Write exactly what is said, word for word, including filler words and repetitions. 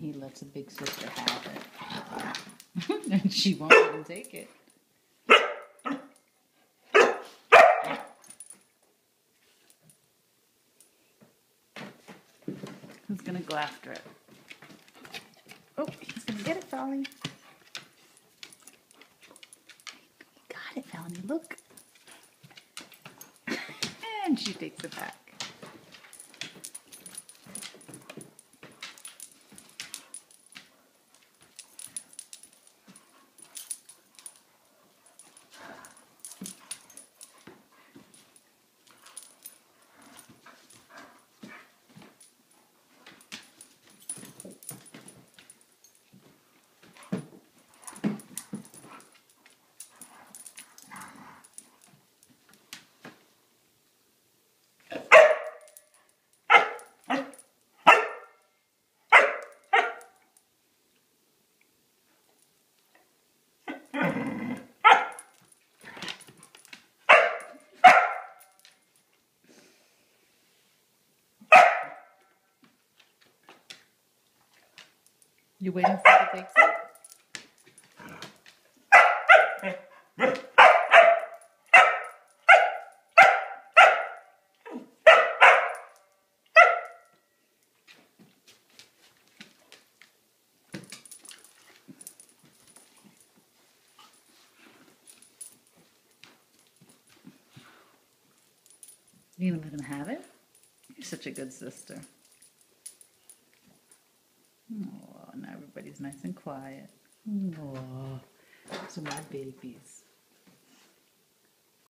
he lets a big sister have it. And she won't let him take it. Who's gonna go after it? Oh, he's gonna get it, Felony. Got it, Felony, look. And she takes it back. You waiting for it to take it? You gonna let him have it? You're such a good sister. Oh, now everybody's nice and quiet. Oh, those are my babies.